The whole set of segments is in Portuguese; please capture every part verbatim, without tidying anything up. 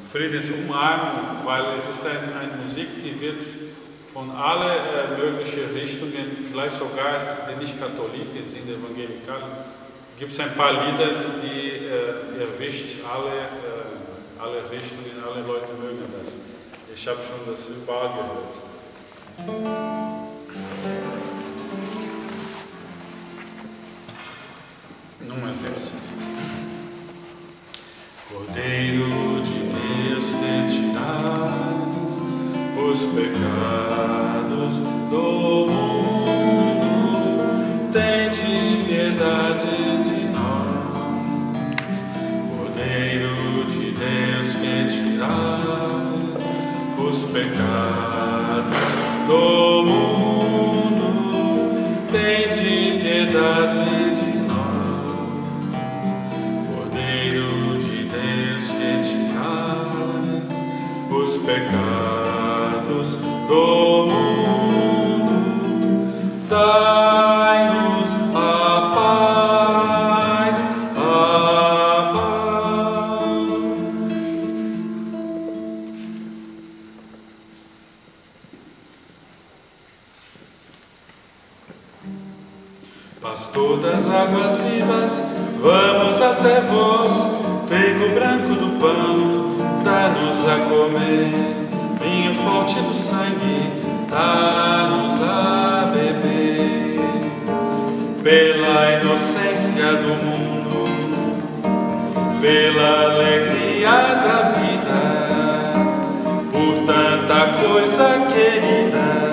Friedensumarmung, weil es ist ein, eine Musik, die wird von allen äh, möglichen Richtungen, vielleicht sogar die Nicht-Katholiken sind, Evangelikalen, gibt es ein paar Lieder, die äh, erwischt alle, äh, alle Richtungen, alle Leute mögen das. Ich habe schon das überall gehört. Nummer siebzehn. Cordeiro de Deus que tirais os pecados do mundo, tende piedade de nós. Cordeiro de Deus que tirais os pecados do mundo, tende piedade de nós. Os pecados do mundo, dai-nos a paz, a paz. Pastor das águas vivas, vamos até vós, trigo branco do pão, dá-nos a comer, vinho forte do sangue, dá-nos a beber. Pela inocência do mundo, pela alegria da vida, por tanta coisa querida,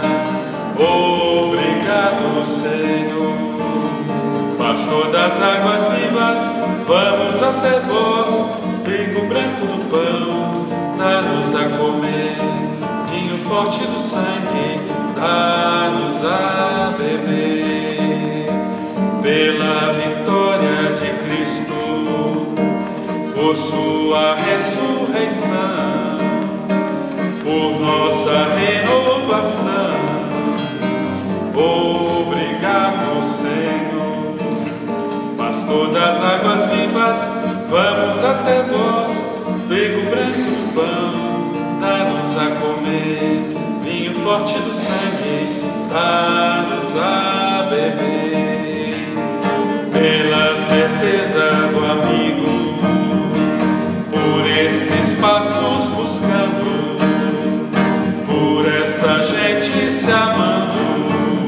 obrigado, Senhor. Pastor das águas vivas, vamos até vós, trigo branco do pão, dá-nos a comer, vinho forte do sangue, dá-nos a beber. Pela vitória de Cristo, por sua ressurreição, por nossa renovação, obrigado, Senhor. Pastor das águas vivas, vamos até vós, trigo branco do pão, dá-nos a comer, vinho forte do sangue, dá-nos a beber. Pela certeza do amigo, por estes passos buscando, por essa gente se amando,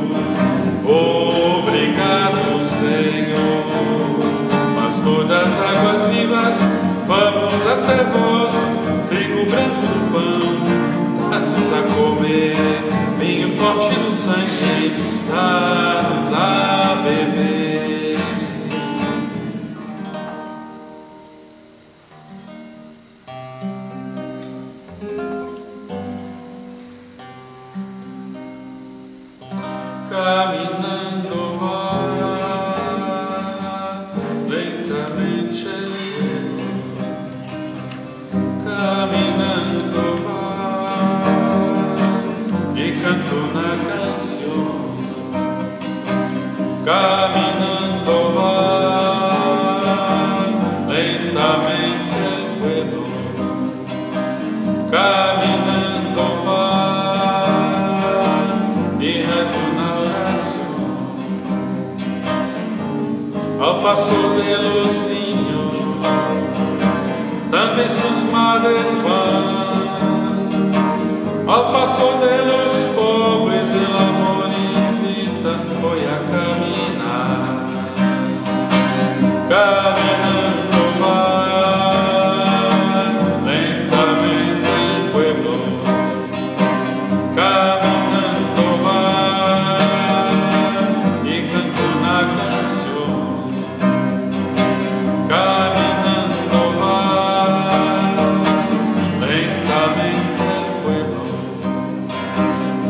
obrigado, Senhor. Pastor das águas vivas, vamos até vós, trigo branco do pão, dá-nos a comer, vinho forte do sangue, dá-nos a beber. Caminhando vai, lentamente caminhando vai, e canto na canção. Caminhando vai, lentamente el pueblo. Caminhando vai, e rezo na oração. Ao passo pelos ninhos, também sus madres van, al paso de los pobres el amor invita hoy a caminar. Caminando va lentamente el pueblo, caminando va y canto una canción. Caminando va lentamente el pueblo,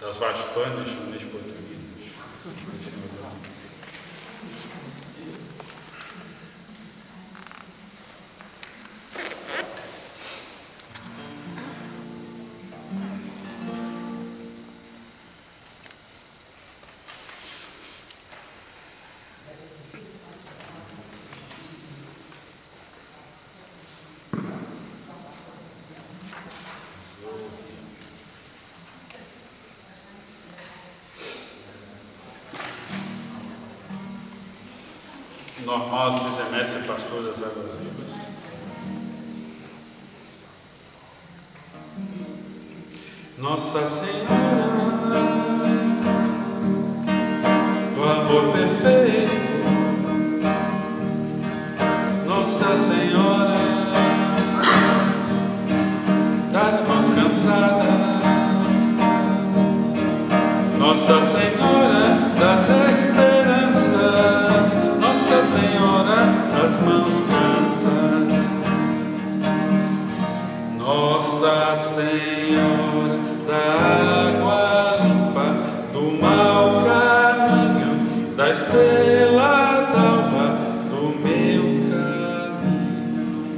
Das war Spanisch und nicht Portugiesisch. Normal diese Messe, Pastor das Águas Vivas. Nossa Senhora do amor perfeito, Nossa Senhora das mãos cansadas, Nossa Senhora das esperanças, Nossa Senhora das mãos cansadas, Nossa Senhora da água limpa, do mau caminho, da estrela d'alva, do meu caminho.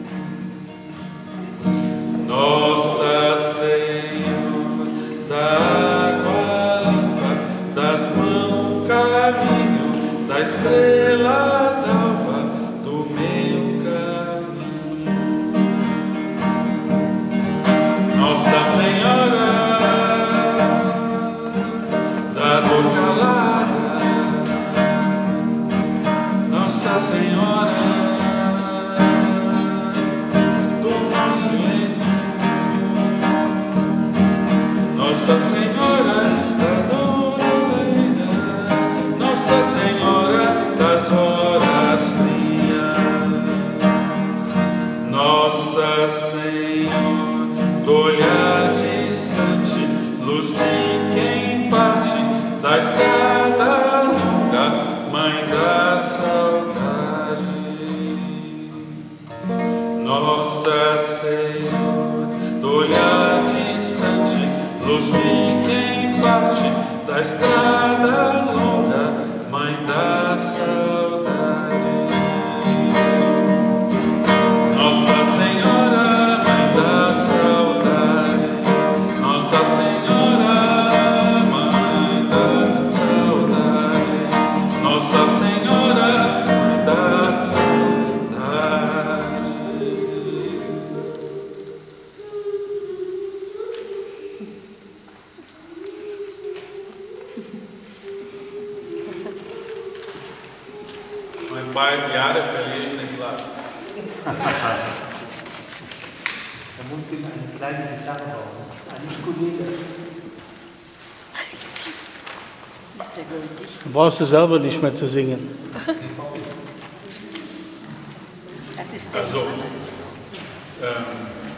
Nossa Senhora da água limpa, das mãos caminho, da estrela d'alva, do meu caminho. Nossa Senhora da dor calada, Nossa Senhora do mau silêncio, Nossa Senhora das doleiras, Nossa Senhora das horas frias, Nossa Senhora do olhar distante, luz de quem parte, da estrada longa, mãe da saudade. Nossa Senhora do olhar distante, luz de quem parte, da estrada longa, mãe da saudade. Nossa Senhora, mãe da saudade, Nossa Senhora, mãe da saudade, Nossa Senhora, mãe da saudade. Mein Pai, Jahre verliere ich nicht las. Da muss ich eine kleine Gitarre bauen. Eine Ukulele. Ist der gültig? Du brauchst du selber nicht mehr zu singen. Assistent. Also, ähm,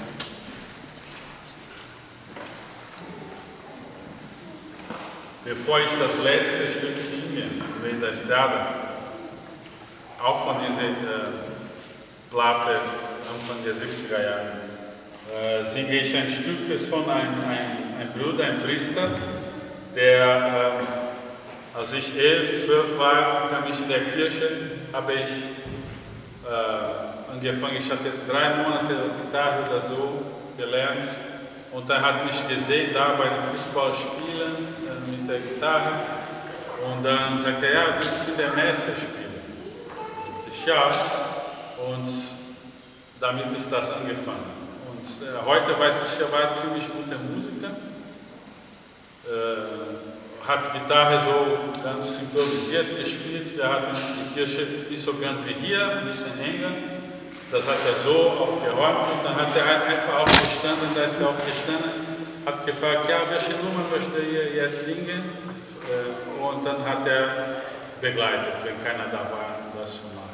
bevor ich das letzte Stück singe, mit der Estrada, auch von dieser äh, Platte Anfang der siebziger Jahre, äh, singe ich ein Stück ist von einem ein, ein Bruder, ein Priester, der, äh, als ich elf, zwölf war, kam ich in der Kirche, habe ich äh, angefangen, ich hatte drei Monate Gitarre oder so gelernt und er hat mich gesehen, da bei den Fußballspielen äh, mit der Gitarre und dann sagte er, ja, willst du in der Messe spielen? Ja, und damit ist das angefangen. Und äh, heute weiß ich, er war ziemlich guter Musiker, äh, hat Gitarre so ganz improvisiert gespielt. Wir hatten die Kirche nicht so ganz wie hier, ein bisschen enger. Das hat er so aufgeräumt und dann hat er einfach aufgestanden, da ist er aufgestanden, hat gefragt, ja, welche Nummer möchte ihr jetzt singen? Äh, und dann hat er begleitet, wenn keiner da war, das zu machen.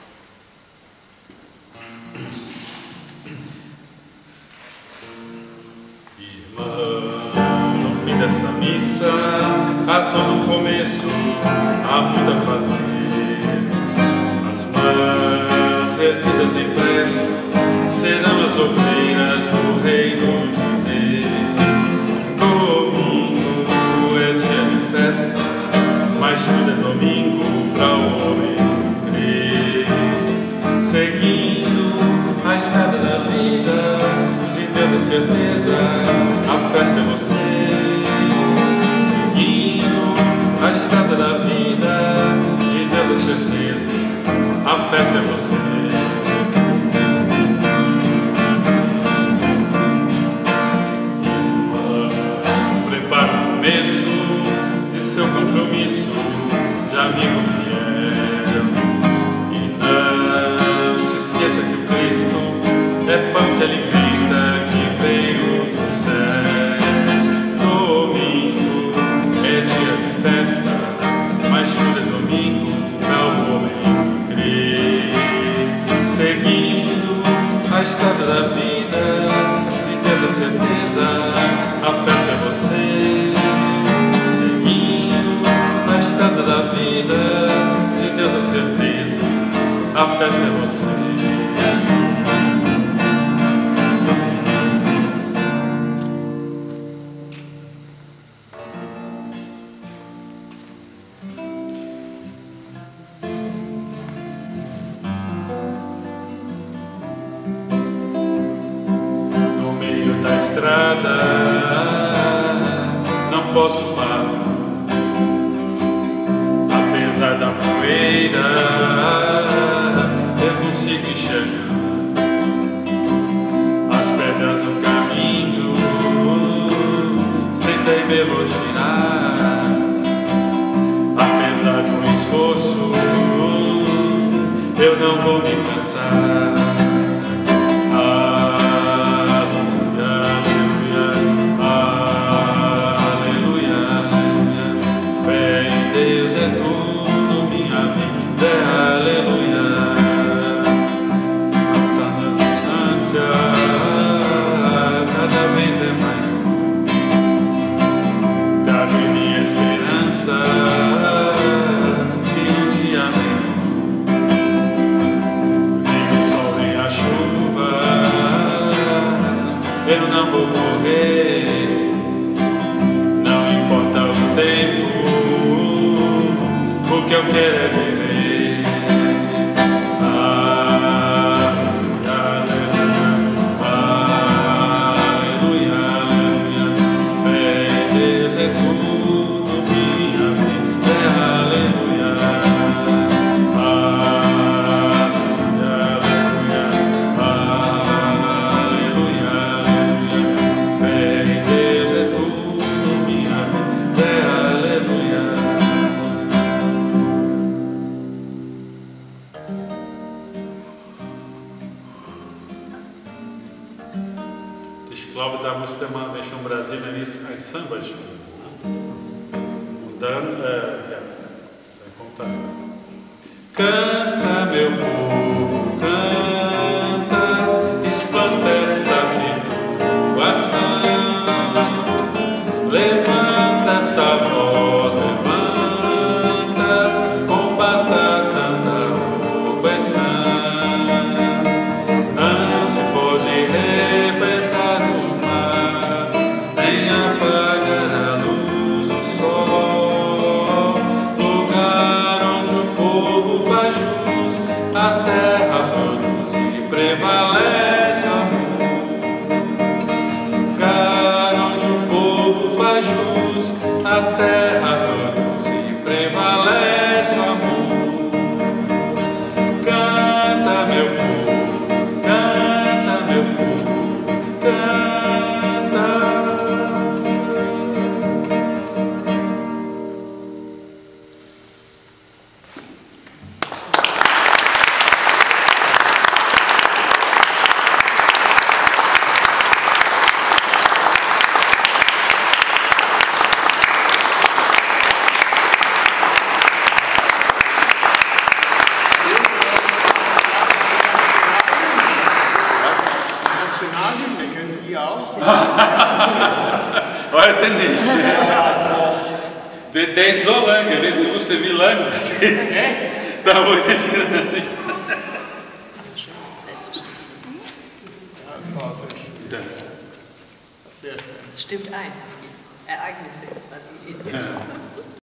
No fim desta missa, a todo começo, há muito a fazer. As mãos erguidas em prece serão as obreiras do reino de Deus. Domingo festa é você. Prepara o começo de seu compromisso de amigo fiel. E não se esqueça que o Cristo é pão que alimenta, que veio do céu. Domingo é dia de festa, mas tudo é domingo para o homem crer. Seguindo a estrada da vida, de Deus a certeza, a festa é você. Seguindo a estrada da vida, de Deus a certeza, a festa é você. Não posso parar, apesar da poeira, eu consigo enxergar as pedras do caminho. Senta e me vou tirar, apesar do esforço, eu não vou me cansar. Eu não vou correr, não importa o tempo, o que eu quero é viver. Aleluia, aleluia, aleluia. Fé em Deus é tudo, minha vida é aleluia. Aleluia, aleluia, aleluia. Fé em Deus é tudo, minha vida é aleluia. Ich glaube, da musste man schon in Brasilien ein Samba spielen. Und dann, äh, ja, dann kommt dann. Canta, meu povo, canta, espanta esta situação. Levanta esta voz, levanta, combata tanta opressão. Não se pode represar o mar, nem apagar a luz do sol. Lugar onde o povo faz jus, a terra produz e prevalece o amor. Lugar onde o povo faz jus, a terra produz e prevalece o amor. Canta, meu povo, canta, meu povo, canta. Nationalhymne können Sie die auch? Heute nicht. Der ist so lang gewesen, ich wusste wie lang das ist. Da wo ich es Letzte Stück. Ja, sehr schön. Es stimmt ein. Ereignisse quasi.